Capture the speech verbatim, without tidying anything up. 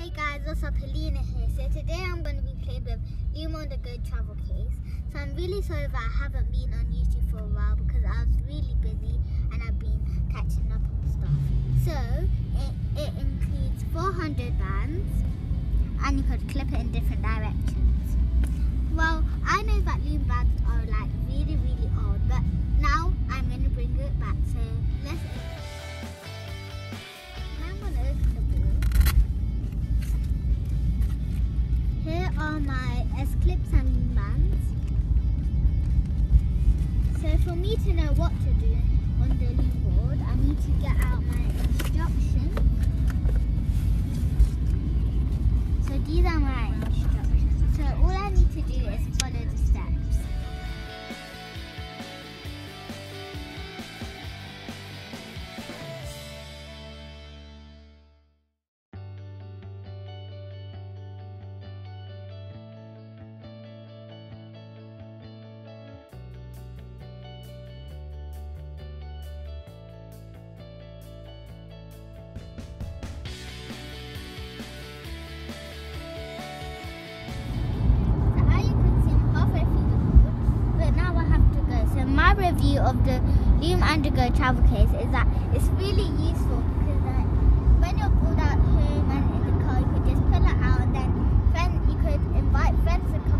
Hey guys, what's up? Helena here. So today I'm going to be playing with Lume on the Go travel case. So I'm really sorry that I haven't been on YouTube for a while because I was really busy and I've been catching up on stuff. So it, it includes four hundred bands and you could clip it in different directions. Well, I know that Lume bands are like really really old, but now I'm going to bring it back. So let's Here are my S-clips and Lume bands. So for me to know what to do on the Lume board, I need to get out my instructions. So these are my instructions. So all I need to do is follow the steps. My review of the Lume on the Go travel case is that it's really useful because uh, when you're bored at home and in the car, you could just pull it out and then friend, you could invite friends to come.